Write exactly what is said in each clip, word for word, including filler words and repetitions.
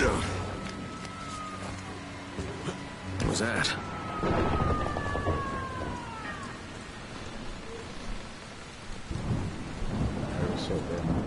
What was that? That was so bad.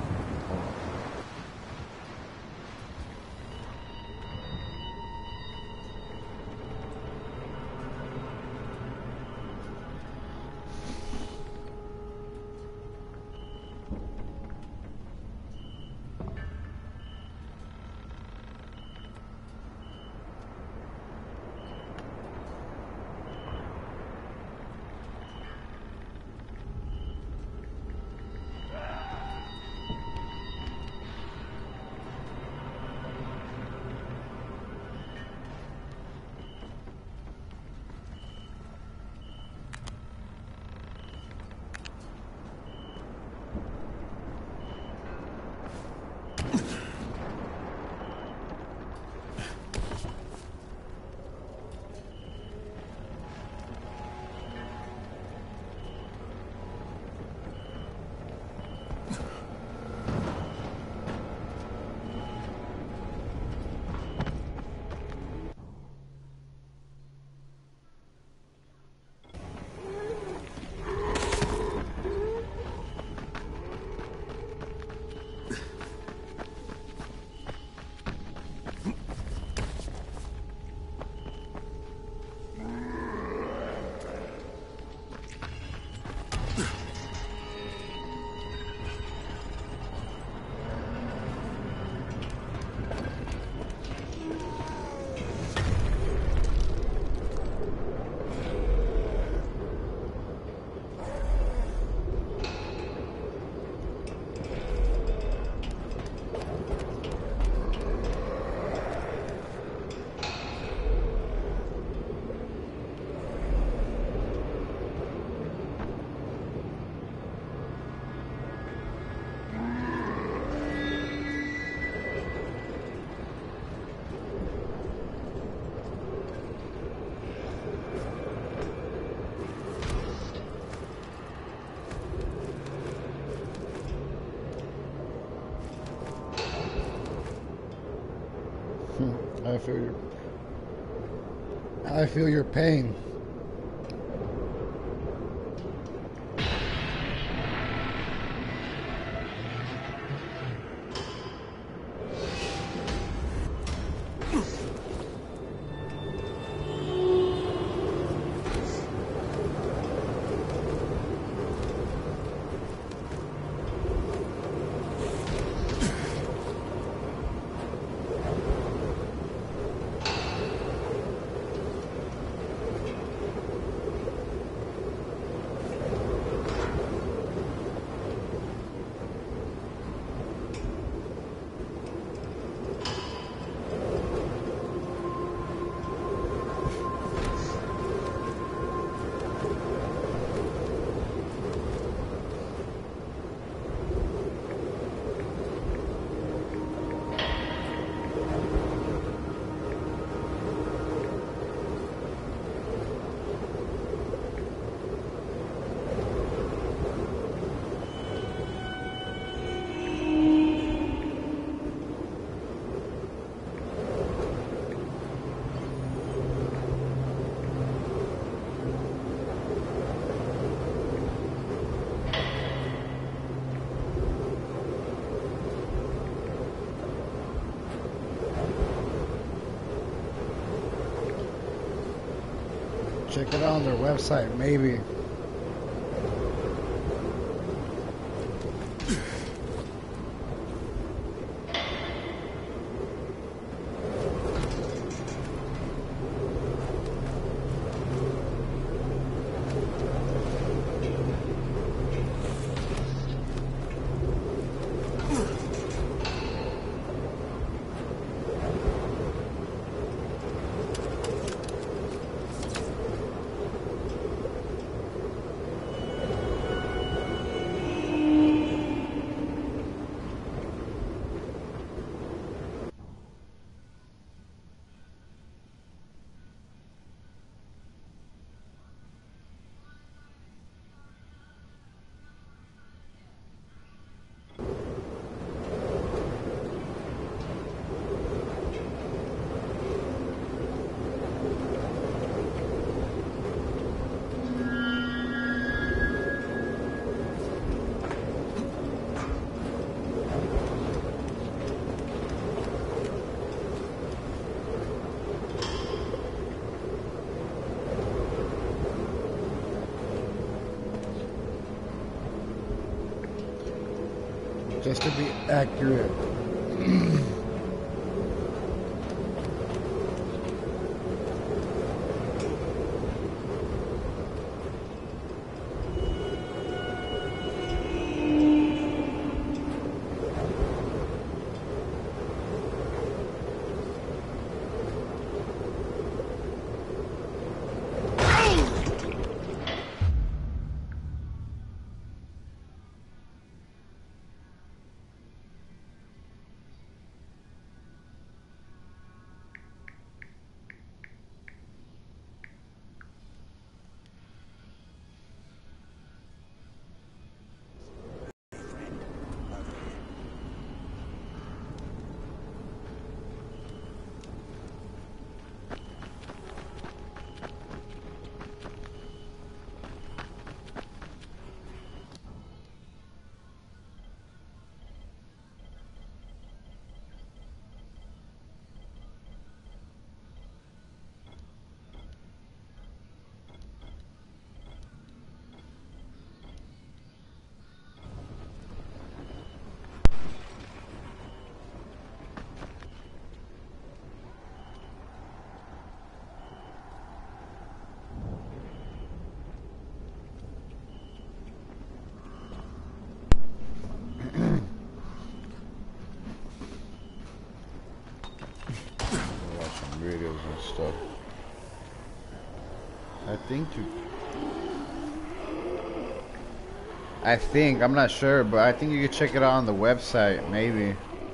I feel your I feel your pain. Check it out on their website, maybe. just to be accurate. Videos and stuff. I think you I think, I'm not sure, but I think you could check it out on the website, maybe.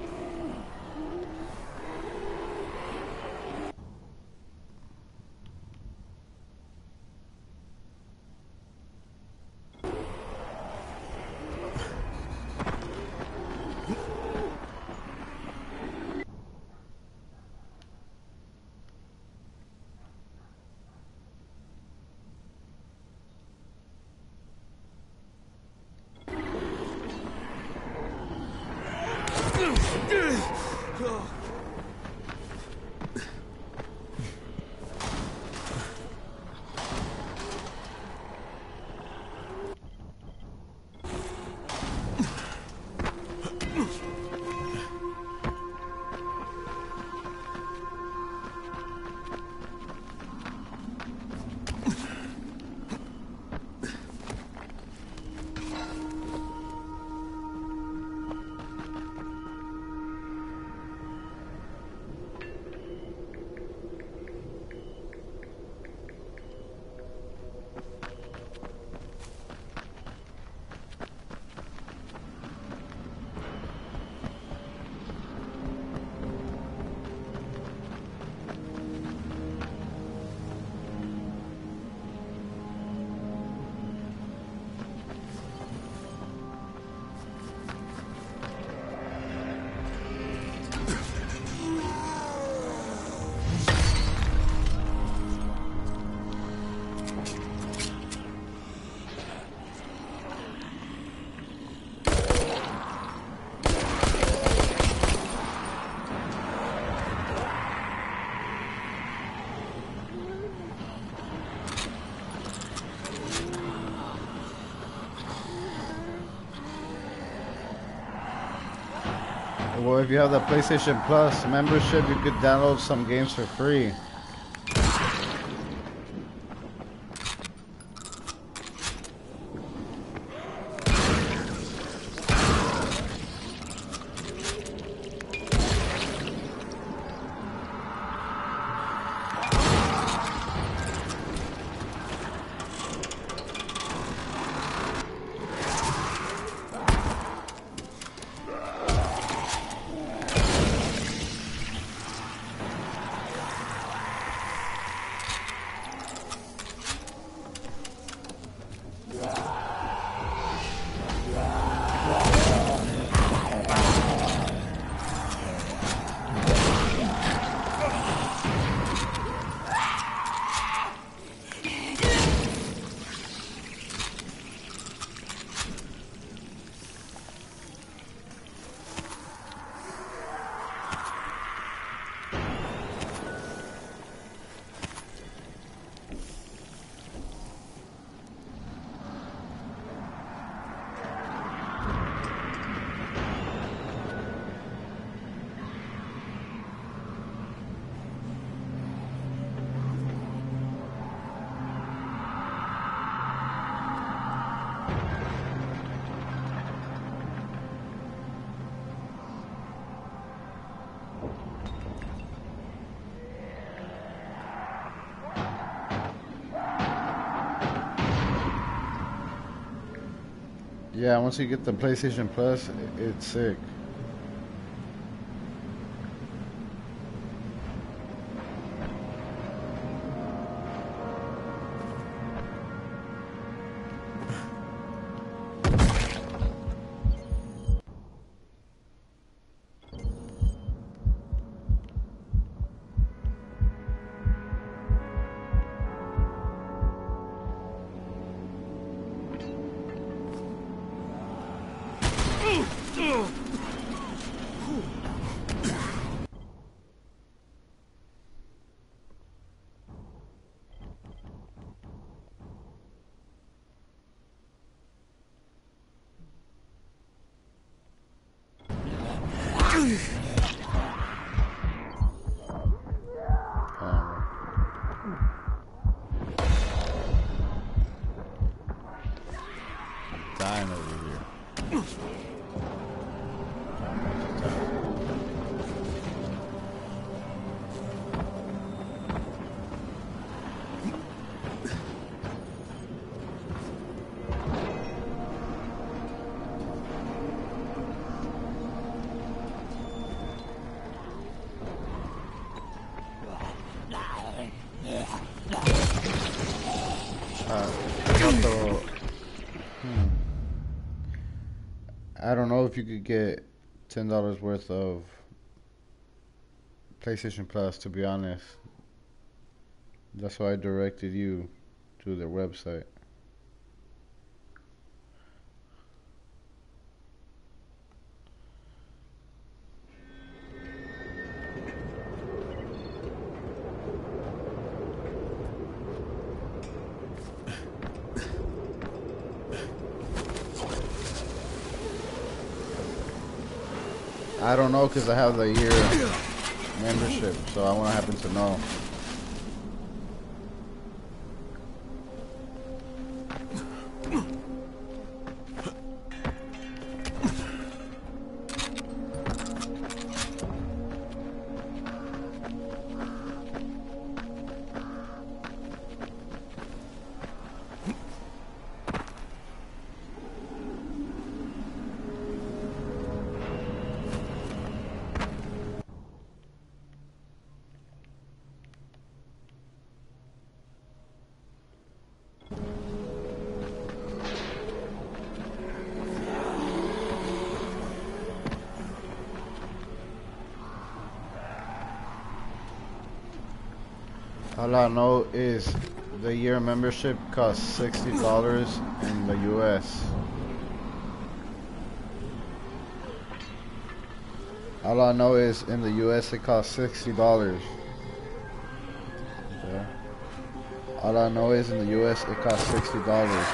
Well, if you have the PlayStation Plus membership, you could download some games for free. Yeah, once you get the PlayStation Plus, it, it's sick. Dying over here. I don't know if you could get ten dollars worth of PlayStation Plus, to be honest. That's why I directed you to their website. I don't know because I have the year membership, so I want to happen to know. All I know is the year membership costs sixty dollars in the U S All I know is in the U S it costs sixty dollars. Okay. All I know is in the U S it costs sixty dollars.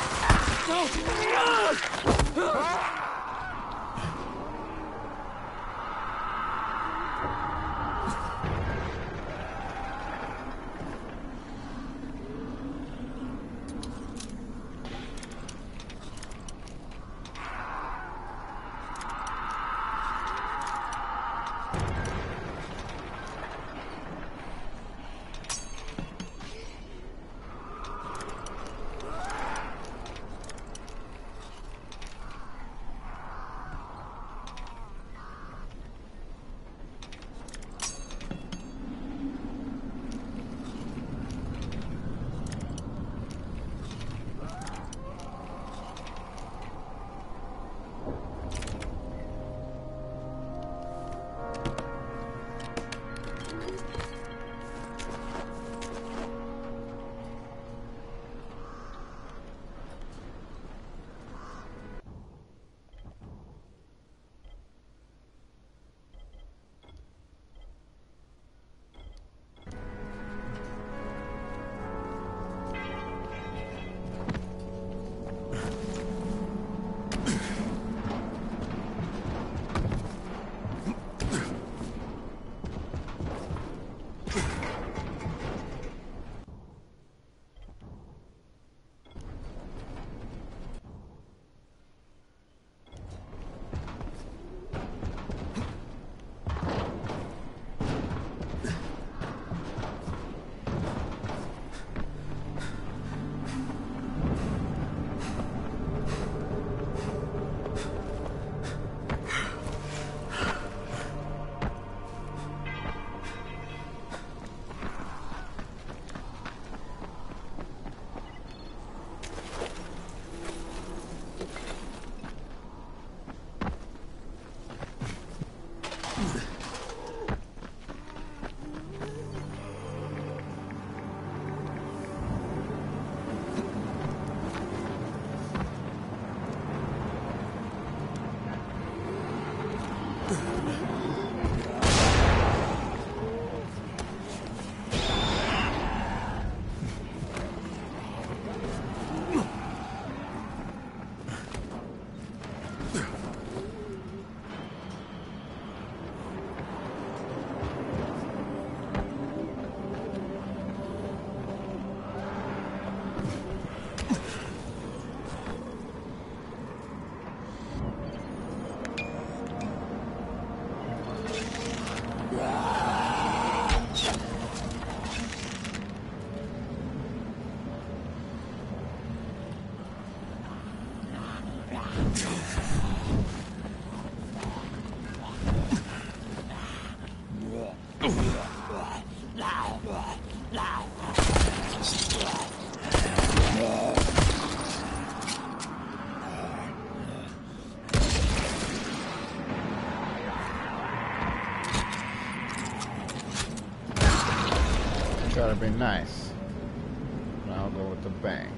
Try to be nice. Now I'll go with the bang.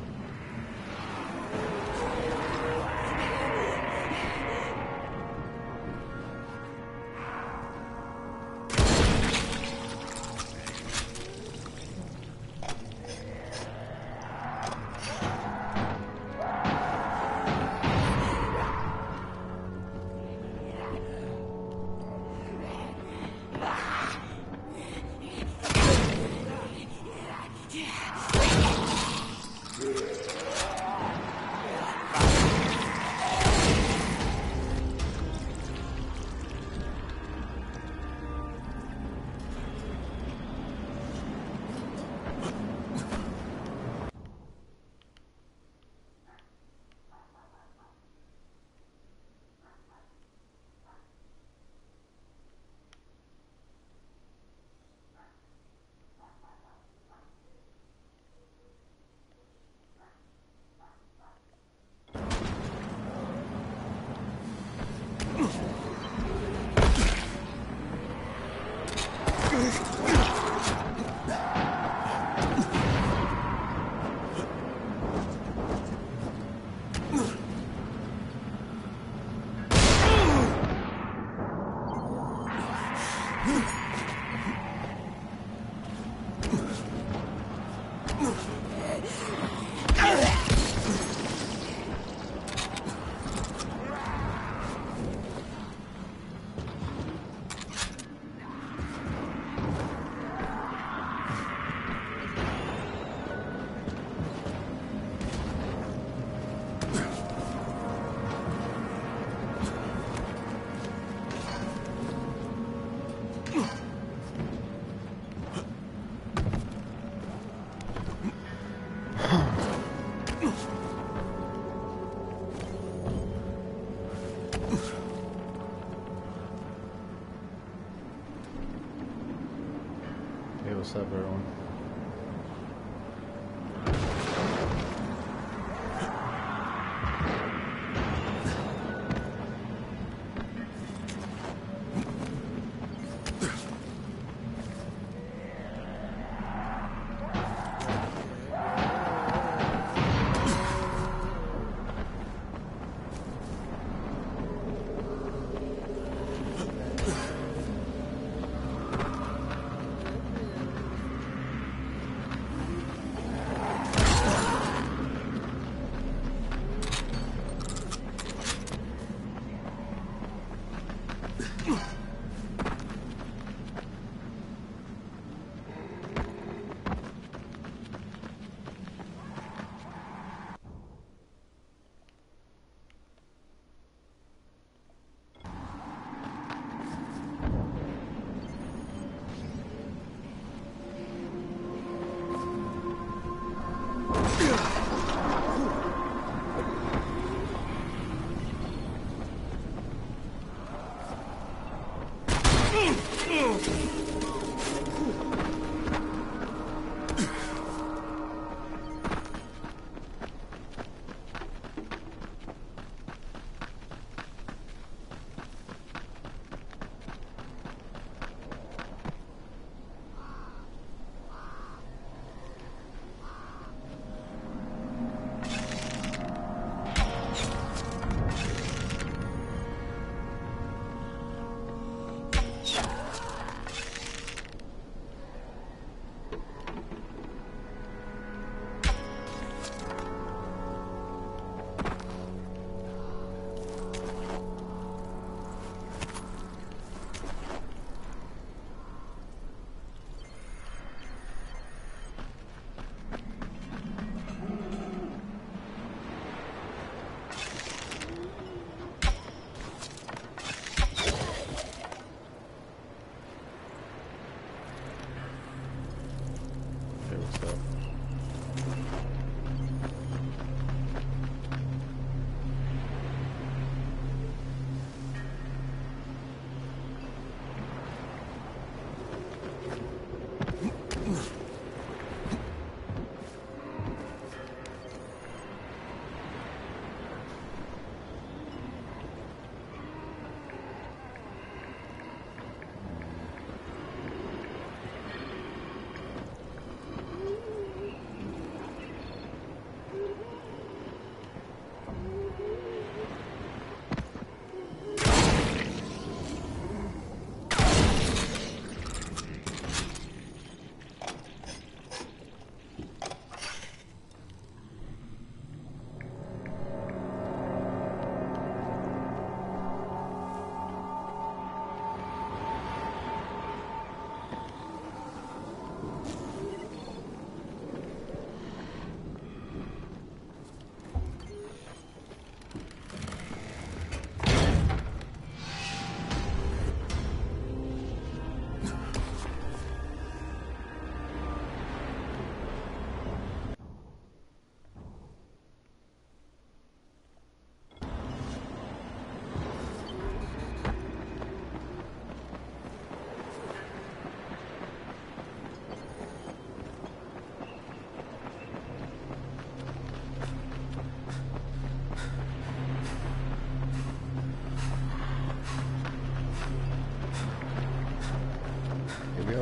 What's up, everyone?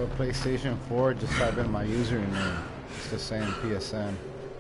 PlayStation four, just type in my username. It's the same P S N.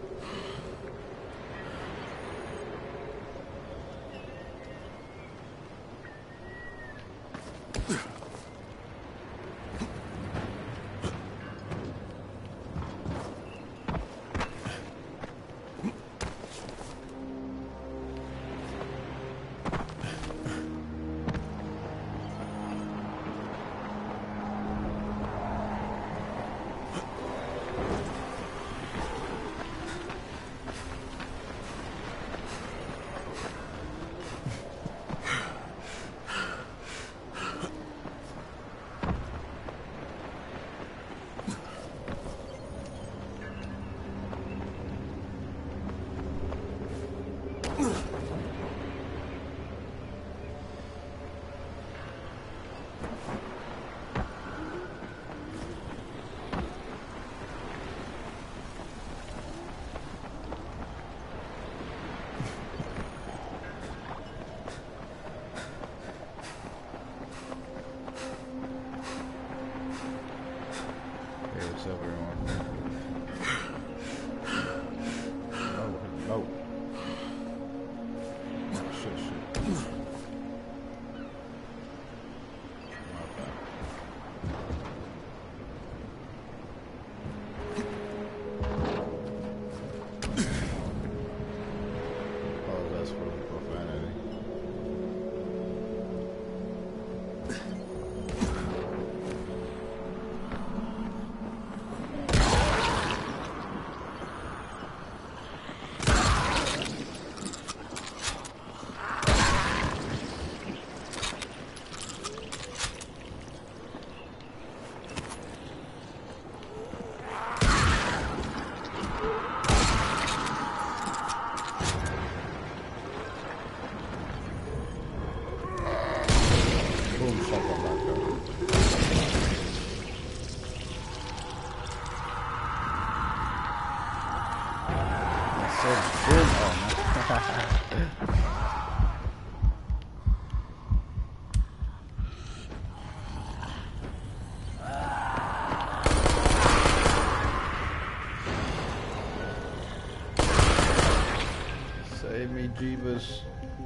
Save me, Jeebus.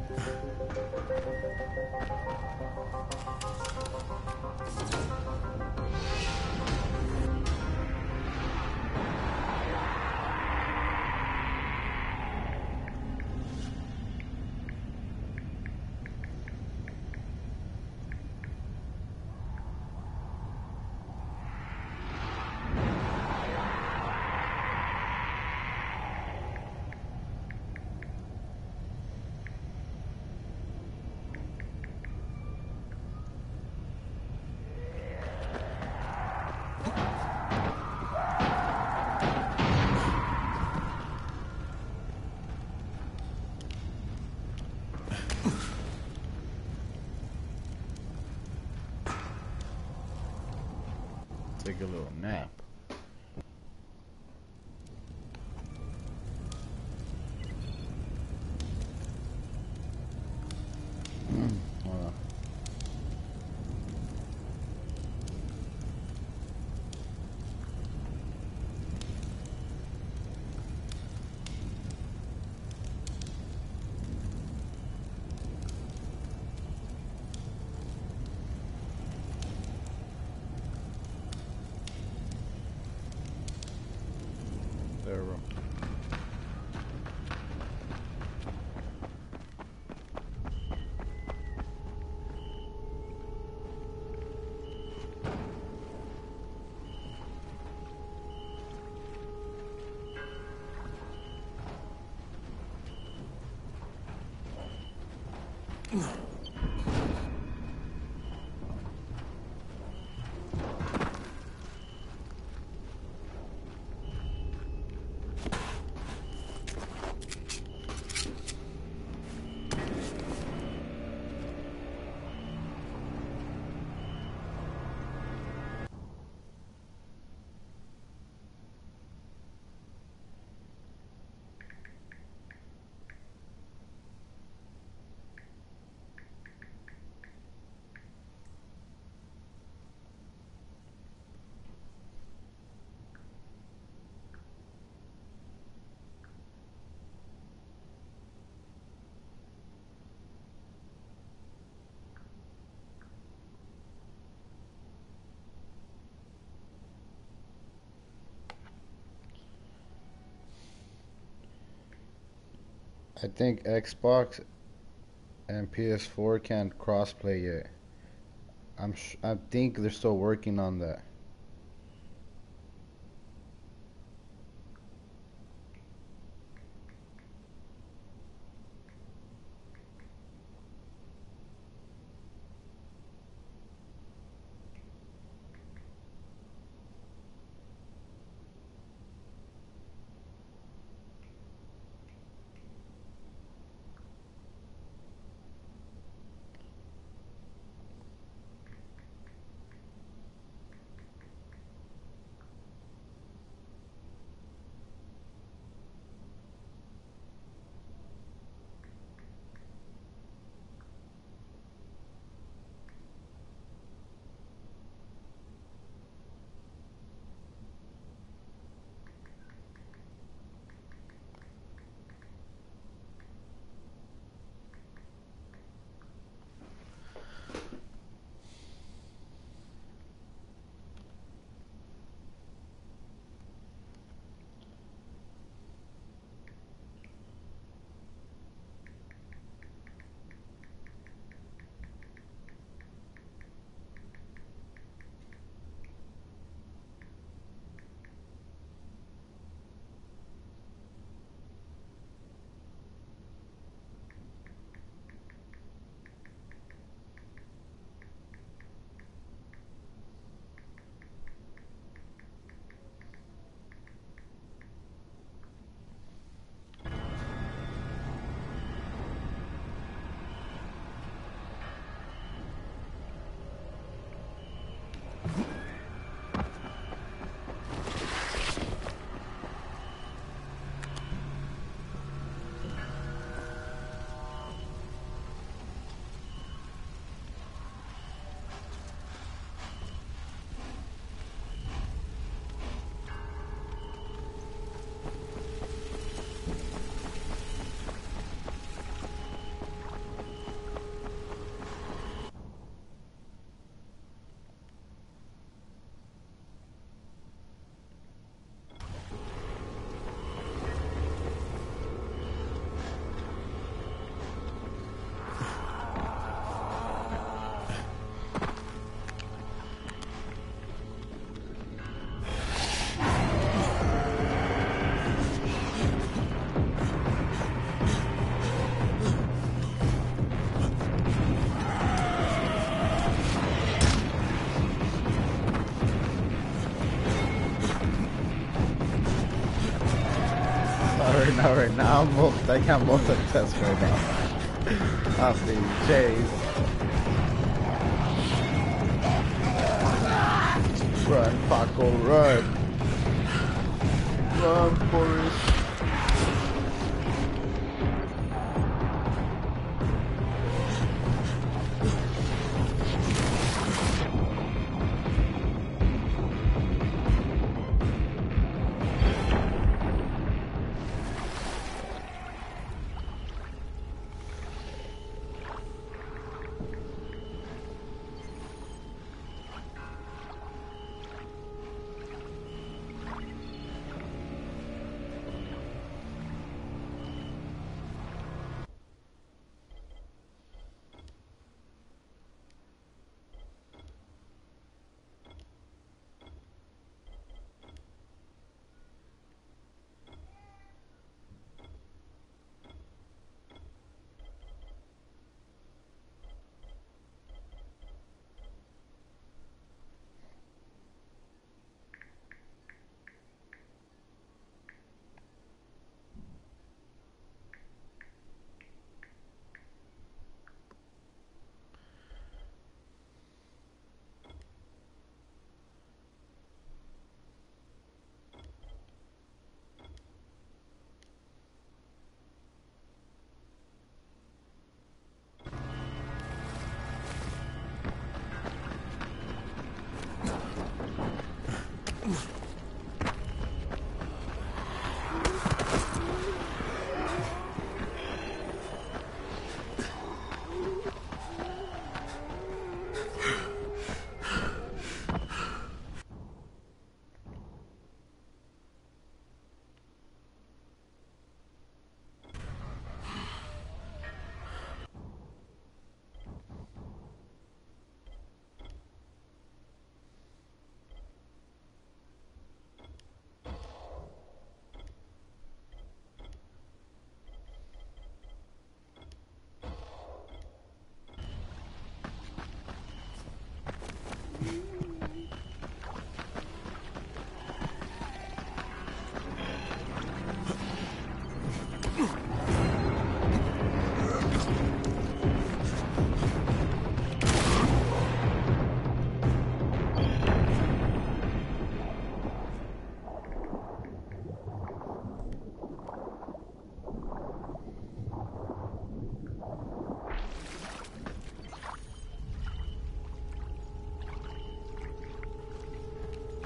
Take a little nap. Hold on. There we go. I think Xbox and P S four can't crossplay yet. I'm sh I think they're still working on that. Alright, now, right now, I'm multi I can't multitask right now. Off the J's. Run, Paco, run. Run, Forrest.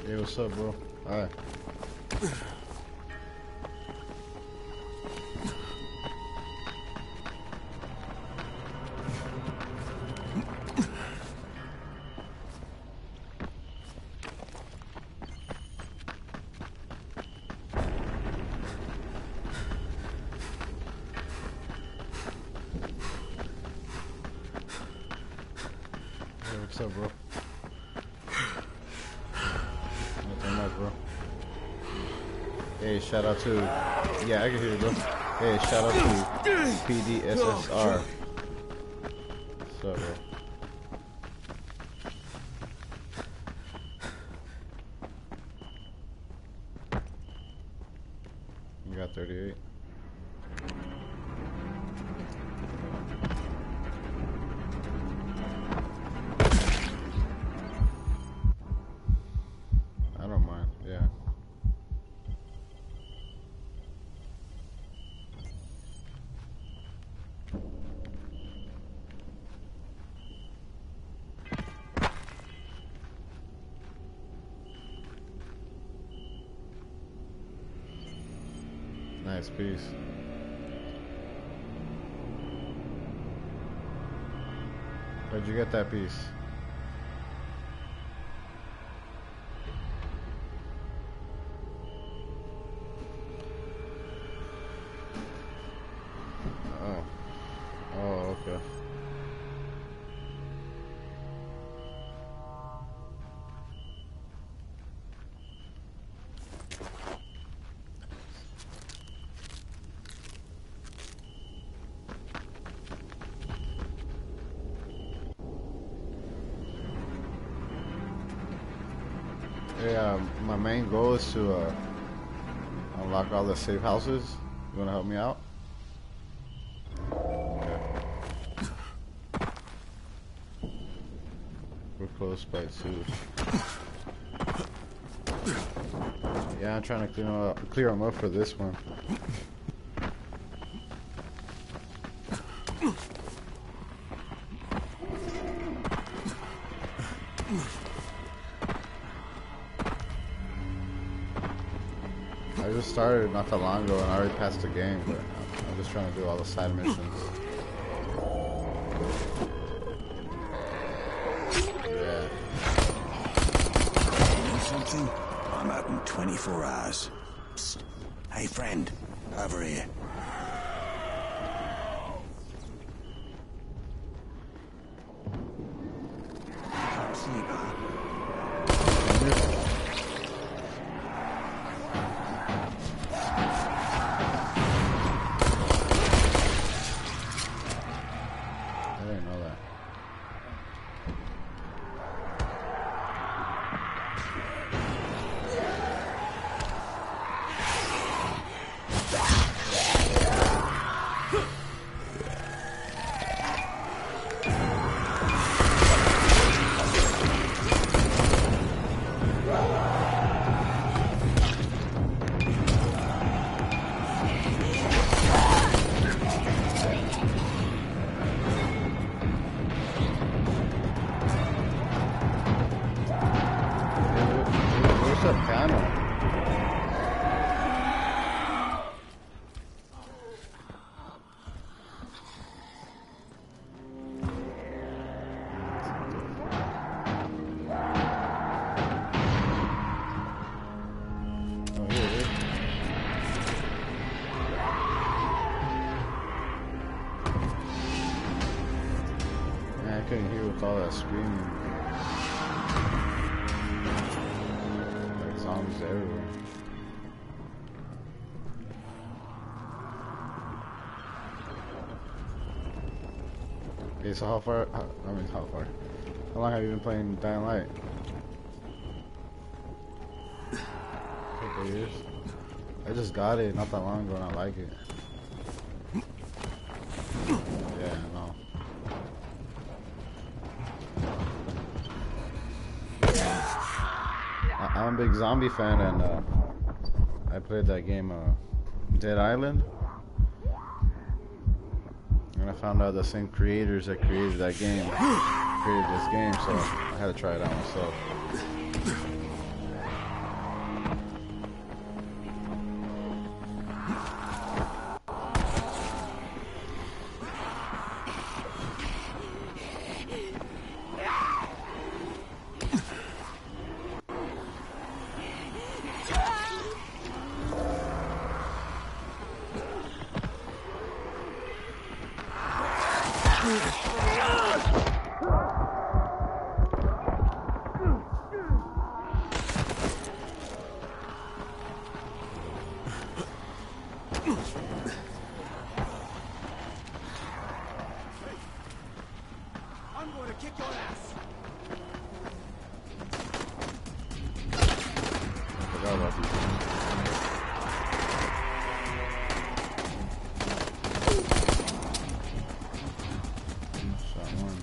Hey, what's up, bro? Alright. Hey, what's up, bro? Nothing much, bro. Hey, shout out to... Yeah, I can hear you, bro. Hey, shout out to P D S S R. What's up, bro? You got thirty-eight. I don't mind, yeah. Nice piece. Where'd you get that piece? Oh. Oh, okay. Yeah, um, my main goal is to uh, unlock all the safe houses. You wanna help me out? Okay. We're close by two. Yeah, I'm trying to clear them up, clear them up for this one. I just started not that long ago and I already passed the game, but I'm just trying to do all the side missions. Yeah. You know something? I'm open twenty-four hours. Psst. Hey, friend, over here. Can't sleep, huh? I didn't know that. Where's the panel? Oh, here it is. Man, I couldn't hear with all that screaming. Like zombies everywhere. Okay, so how far, how, I mean how far? How long have you been playing Dying Light? A couple of years. I just got it not that long ago and I like it. Yeah, I know. I I'm a big zombie fan and uh, I played that game, uh, Dead Island. And I found out the same creators that created that game created this game, so I had to try it out myself. about these things. Shot one.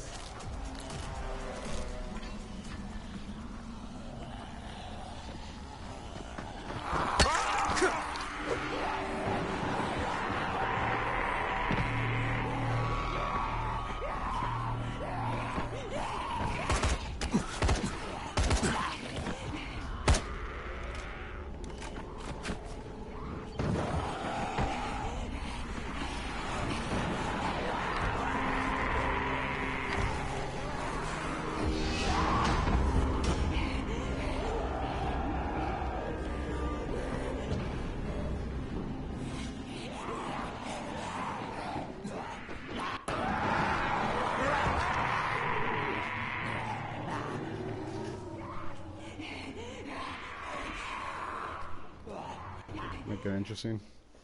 Make it interesting.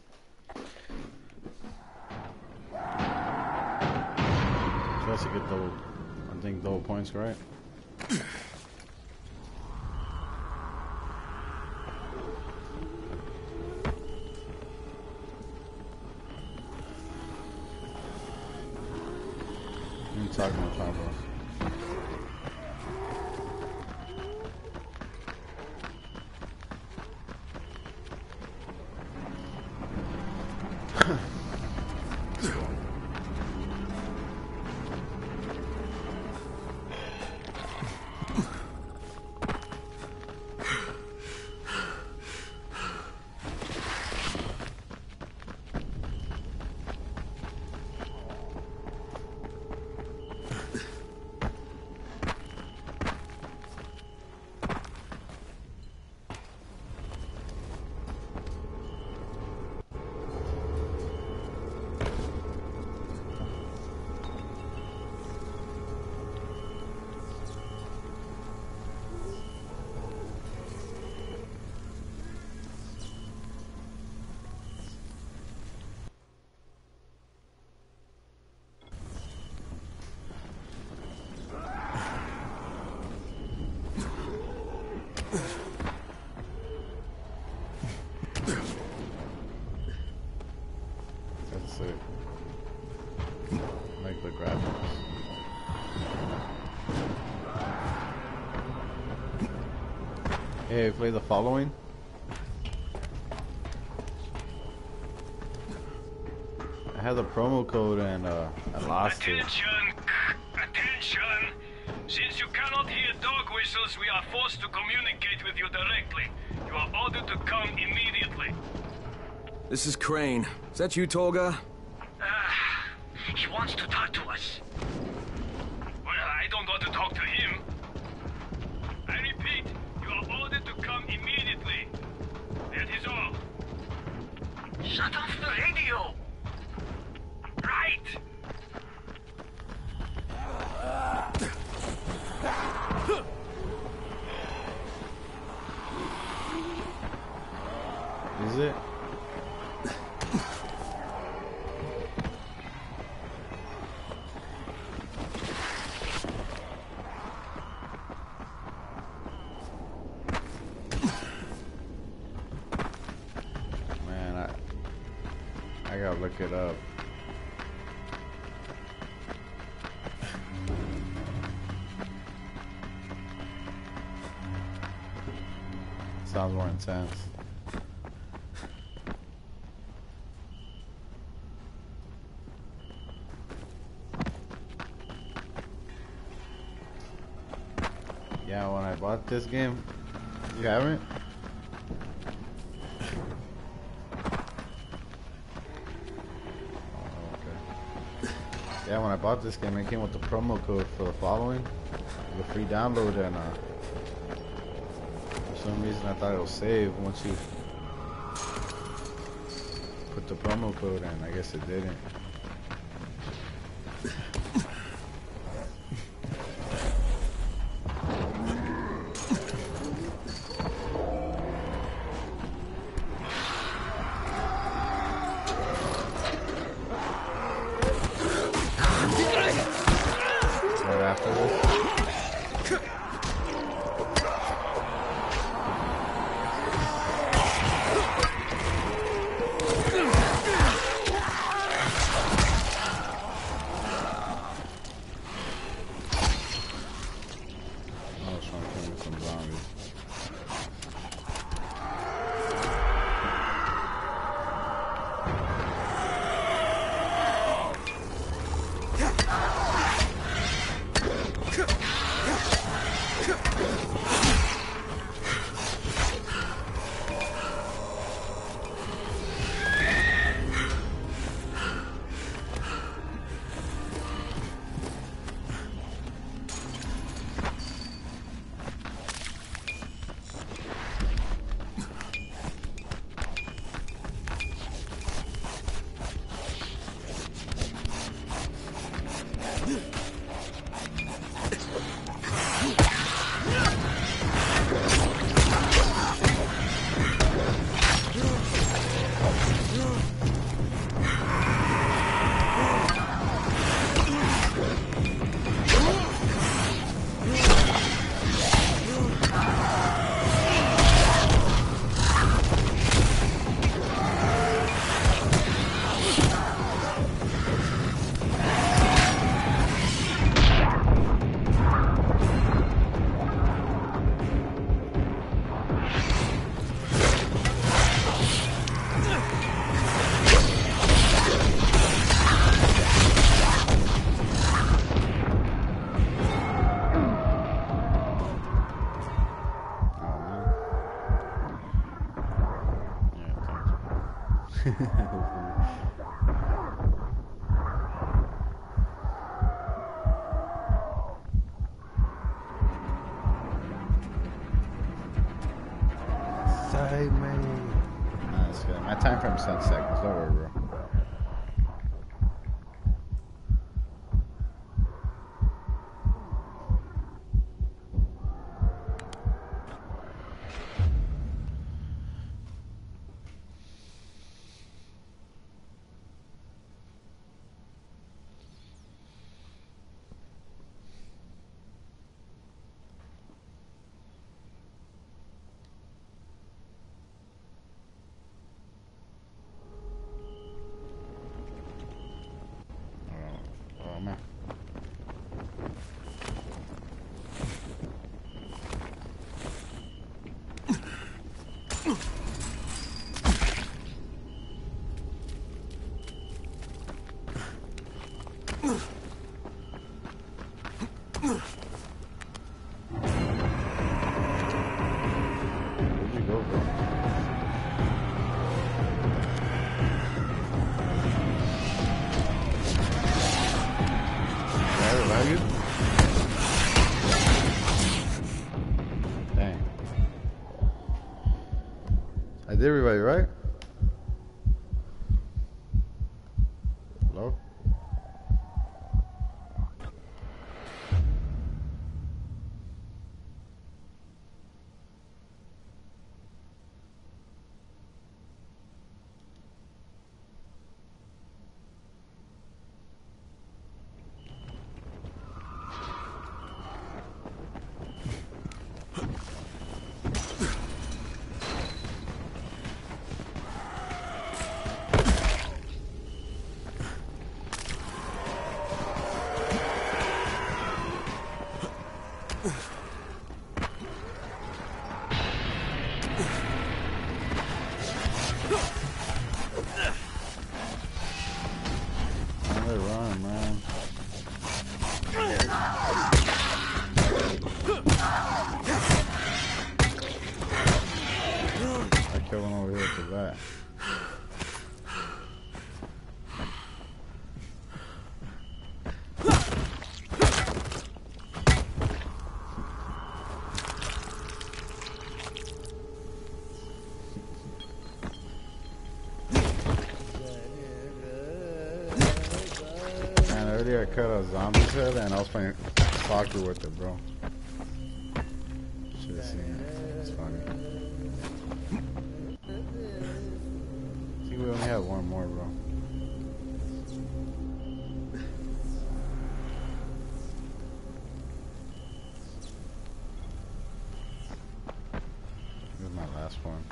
Tries to get double, I think double points, right? I'm talking about time, bro. That's it. Like the graphics. Hey, play the following. I had the promo code and uh, I lost it. Attention! Attention! Since you cannot hear dog whistles, we are forced to communicate with you directly. You are ordered to come immediately. This is Crane. Is that you, Tolga? Uh, he wants to talk to us. Well, I don't want to talk to him. I repeat, you are ordered to come immediately. That is all. Shut off the radio! Right! Is it? Man, I I gotta look it up. Sounds more intense. Yeah, when I bought this game, you haven't? Oh, okay. Yeah, when I bought this game, it came with the promo code for the following, the free download, and uh, for some reason I thought it would save once you put the promo code in. I guess it didn't. Save me. Nah, that's good. My time frame's ten seconds. Don't worry, bro. I did everybody, right? Hello? I cut a zombie's head and I was playing soccer with it, bro. Should have seen it. It's funny. I think we only have one more, bro. This is my last one.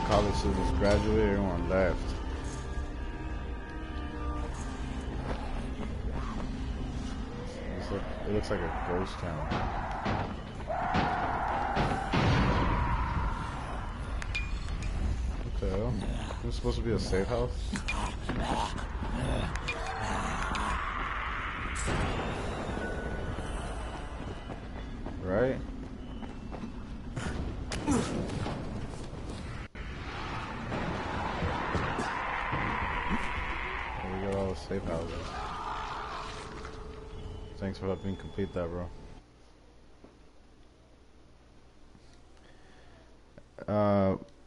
college students graduated, everyone left. It's look, it looks like a ghost town. What the hell? This is supposed to be a safe house? Right? We got all the safe houses. Thanks for helping complete that, bro. Uh...